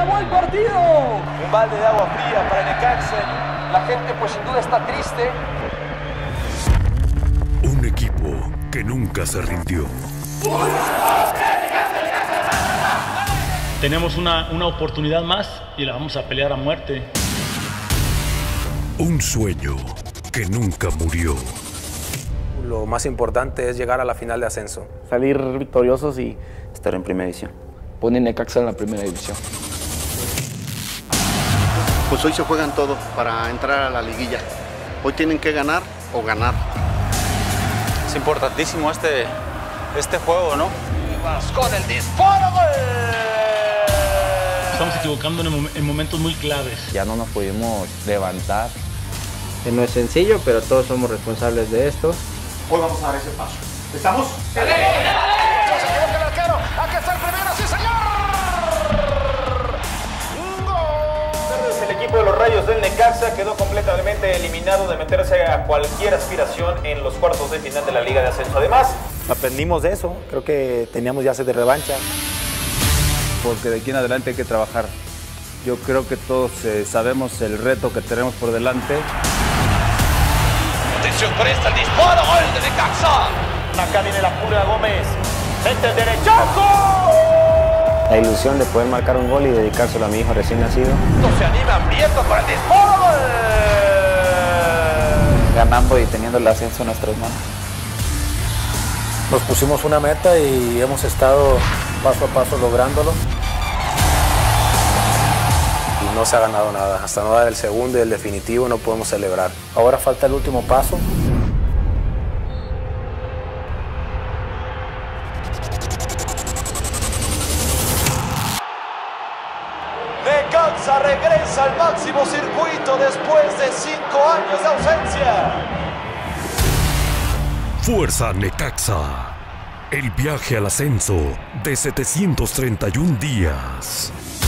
acabó el partido. Un balde de agua fría para Necaxa. La gente pues sin duda está triste. Un equipo que nunca se rindió. Tenemos una oportunidad más y la vamos a pelear a muerte. Un sueño que nunca murió. Lo más importante es llegar a la final de ascenso. Salir victoriosos y estar en primera división. Poner Necaxa en la primera división. Pues hoy se juegan todo para entrar a la liguilla. Hoy tienen que ganar o ganar. Es importantísimo este juego, ¿no? Con el disparo. Estamos equivocando en momentos muy claves. Ya no nos pudimos levantar. no es sencillo, pero todos somos responsables de esto. Hoy vamos a dar ese paso. ¿Estamos? ¡Dale! ¡No se equivoca el arquero! ¡Aquí está el primero! ¡Sí, señor! ¡Gol! El equipo de los Rayos del Necaxa quedó completamente eliminado de meterse a cualquier aspiración en los cuartos de final de la Liga de Ascenso. Además, Aprendimos de eso. Creo que teníamos ya sed de revancha. Porque de aquí en adelante hay que trabajar. Yo creo que todos sabemos el reto que tenemos por delante. Atención con esta, el disparo, gol de Necaxa. acá viene la pura Gómez. ¡Mete el derechazo! La ilusión de poder marcar un gol y dedicárselo a mi hijo recién nacido. No se anima, Prieto con el disparo. Ganando y teniendo el ascenso en nuestras manos. Nos pusimos una meta y hemos estado paso a paso lográndolo. Y no se ha ganado nada. Hasta no dar el segundo y el definitivo no podemos celebrar. Ahora falta el último paso. Necaxa regresa al máximo circuito después de 5 años de ausencia. Fuerza Necaxa. El viaje al ascenso de 731 días.